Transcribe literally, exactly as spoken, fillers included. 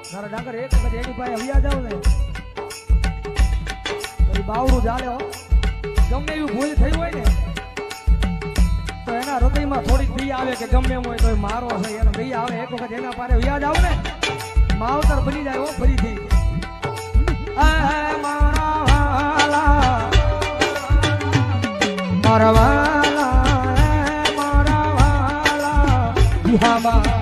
તારા ડાંગર એક વખત એની પાસે આવ્યા જાવ ને તો બાવરું ચાલે હો. ગમે એવી ભૂલ થઈ હોય ને તો એના હૃદયમાં થોડીક દઈ આવે કે ગમે એમ હોય તો મારો છે એનો દઈ આવે. એક વખત એના પાસે વ્યાજ આવ ને માવતર બની જાય હો ફરીથી. મારા વાલા મારા વાલા મારા વાલા